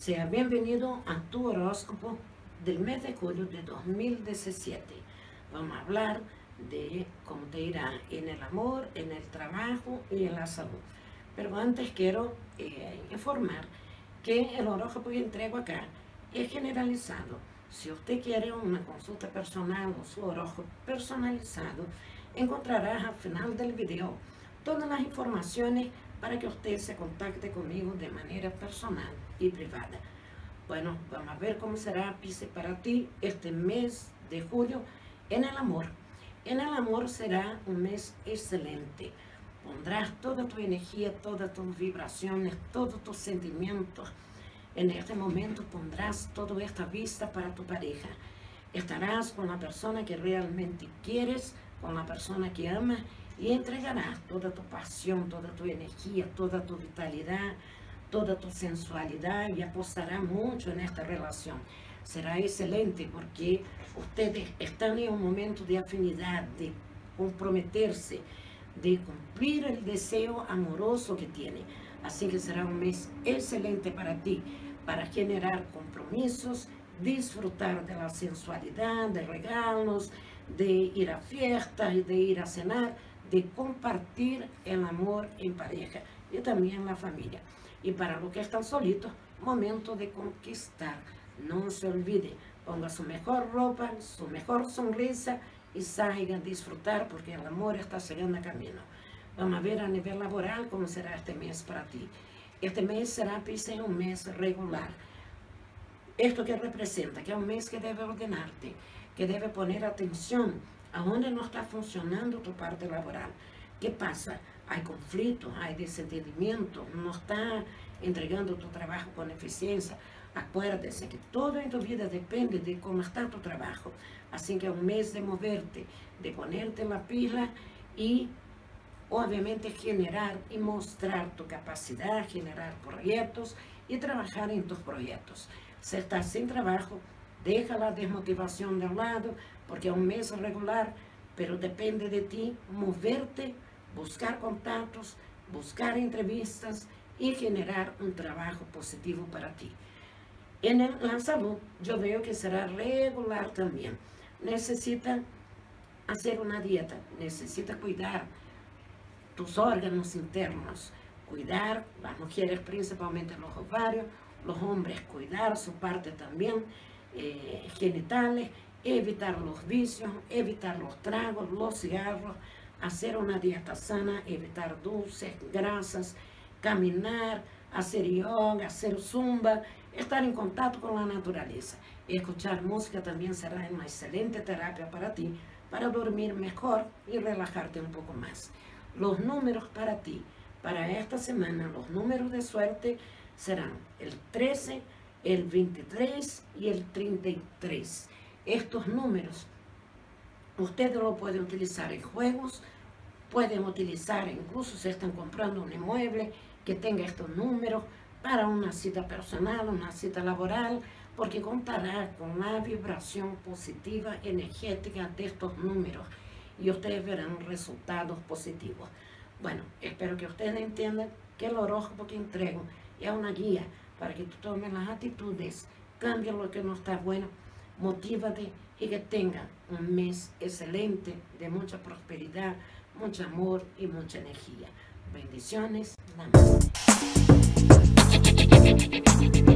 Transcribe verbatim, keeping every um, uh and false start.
Sea bienvenido a tu horóscopo del mes de julio de dos mil diecisiete. Vamos a hablar de cómo te irá en el amor, en el trabajo y en la salud. Pero antes quiero eh, informar que el horóscopo que entrego acá es generalizado. Si usted quiere una consulta personal o su horóscopo personalizado, encontrarás al final del video todas las informaciones para que usted se contacte conmigo de manera personal y privada. Bueno, vamos a ver cómo será, Piscis, para ti este mes de julio en el amor. En el amor será un mes excelente. Pondrás toda tu energía, todas tus vibraciones, todos tus sentimientos. En este momento pondrás toda esta vista para tu pareja. Estarás con la persona que realmente quieres, con la persona que amas, y entregarás toda tu pasión, toda tu energía, toda tu vitalidad, toda tu sensualidad, y apostarás mucho en esta relación. Será excelente porque ustedes están en un momento de afinidad, de comprometerse, de cumplir el deseo amoroso que tiene. Así que será un mes excelente para ti, para generar compromisos, disfrutar de la sensualidad, de regalos, de ir a fiestas, de ir a cenar, de compartir el amor en pareja y también la familia. Y para los que están solitos, momento de conquistar. No se olvide, ponga su mejor ropa, su mejor sonrisa y salga a disfrutar porque el amor está llegando a camino. Vamos a ver a nivel laboral cómo será este mes para ti. Este mes será, Piscis, un mes regular. Esto que representa que es un mes que debe ordenarte, que debe poner atención a dónde no está funcionando tu parte laboral. ¿Qué pasa? Hay conflictos, hay desentendimiento, no está entregando tu trabajo con eficiencia. Acuérdese que todo en tu vida depende de cómo está tu trabajo. Así que es un mes de moverte, de ponerte la pila y obviamente generar y mostrar tu capacidad, generar proyectos y trabajar en tus proyectos. Si estás sin trabajo, deja la desmotivación de un lado, porque es un mes regular, pero depende de ti moverte, buscar contactos, buscar entrevistas y generar un trabajo positivo para ti. En el, la salud, yo veo que será regular también. Necesita hacer una dieta, necesita cuidar tus órganos internos, cuidar las mujeres, principalmente los ovarios, los hombres cuidar su parte también eh, genitales, evitar los vicios, evitar los tragos, los cigarros, hacer una dieta sana, evitar dulces, grasas, caminar, hacer yoga, hacer zumba, estar en contacto con la naturaleza. Escuchar música también será una excelente terapia para ti, para dormir mejor y relajarte un poco más. Los números para ti, para esta semana, los números de suerte serán el trece, el veintitrés y el treinta y tres. Estos números ustedes lo pueden utilizar en juegos, pueden utilizar incluso si están comprando un inmueble que tenga estos números para una cita personal, una cita laboral, porque contará con la vibración positiva energética de estos números y ustedes verán resultados positivos. Bueno, espero que ustedes entiendan que el horóscopo que entrego es una guía para que tú tomes las actitudes, cambies lo que no está bueno, motívate y que tengan un mes excelente de mucha prosperidad, mucho amor y mucha energía. Bendiciones. Namaste.